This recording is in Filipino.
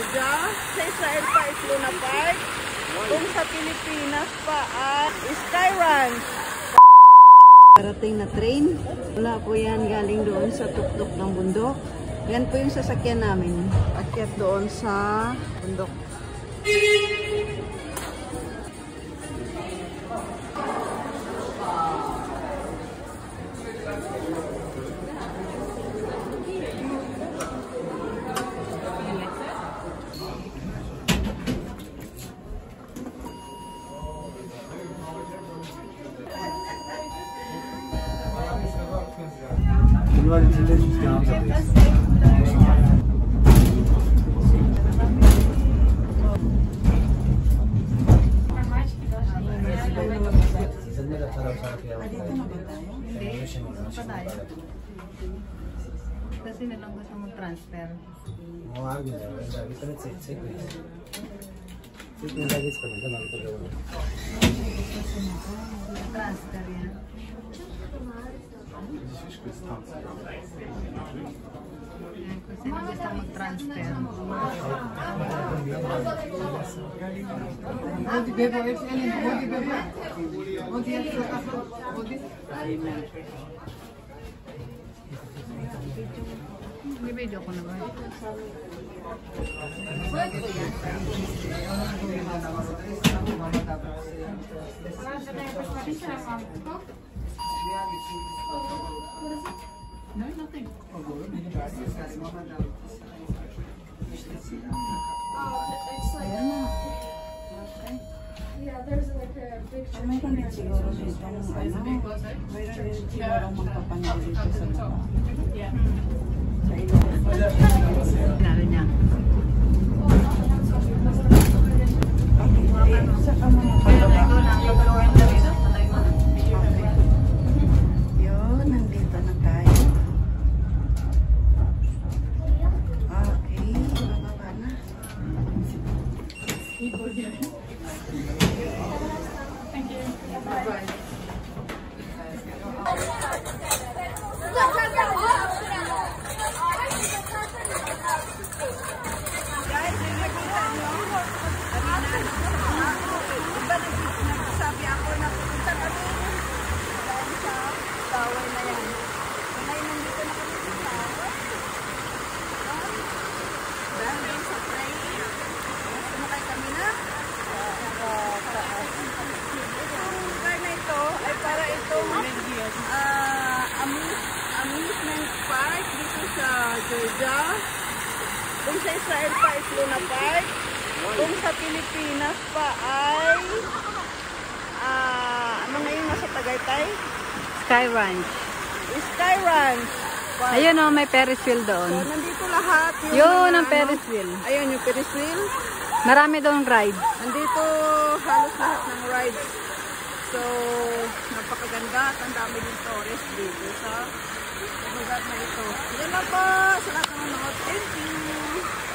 Georgia. Sa Israel pa is Luna Park. Kung sa Pilipinas pa ay Sky Ranch. Parating na train. Wala po yan galing doon sa tuktok ng bundok. Yan po yung sasakyan namin. Akyat doon sa bundok. Kasi nilang gusto mag-transfer. Transfer yan. Kasi nilang gusto mag-transfer. May video ko na ba? No, nothing. Yeah, there's like a big church. Mayroon din siguro dito ng ano. Mayroon din siguro magpapanood dito sa mga. Sa ilo. Nalo niya. Okay, saka mo na pababa. Yun, nandito na tayo. Okay, bababa na. Thank you. Bye-bye. Sabi ako na pupunta kami dahil sa bawal na yan. Ngayon nandito na kami sa bawal. Dahil sa train, sumakay kami na. Itong car na ito ay para itong amusement park dito sa Georgia. Kung sa Israel pa is Luna Park. Kung sa Pilipinas pa ay ano na yung nasa Tagaytay? Sky Ranch. Sky Ranch. Ayun o, may Ferris wheel doon. So, nandito lahat. Yun ang Ferris wheel. Ayun, yung Ferris wheel. Marami doon rides. Nandito halos lahat ng rides. So, napakaganda at ang dami din tourist dito sa lugar na ito. Yan na po. Sa lahat ng mga thank you.